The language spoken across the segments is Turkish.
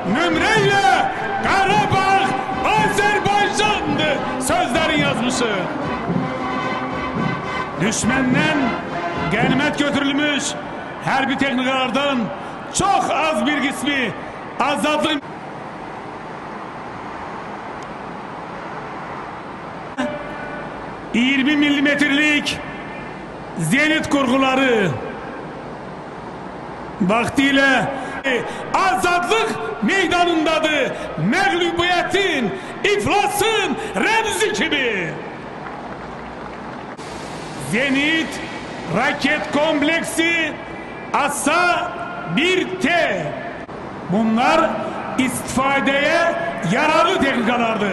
nümreyle Karabağ Azerbaycan'dı sözlerin yazmışı. Düşmenden ganimet götürülmüş hərbi texnikalardan çok az bir kısmı azadlık 20 milimetrelik zenit kurguları vaktiyle azadlık meydanındadır. Mağlubiyetin, iflasın remzi gibi. Zenit raket kompleksi ASA-1T. Bunlar istifadeye yararlı teknikalardır.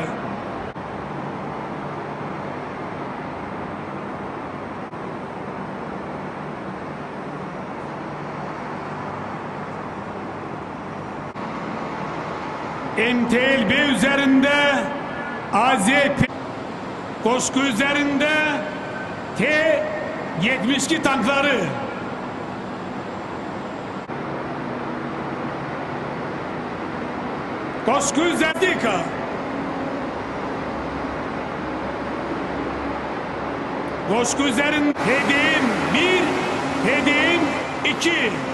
MTLB üzerinde AZP, Koşku üzerinde T-72 tankları, Koşku üzerinde Koşku üzerinde hediyim 1, hediyim 2.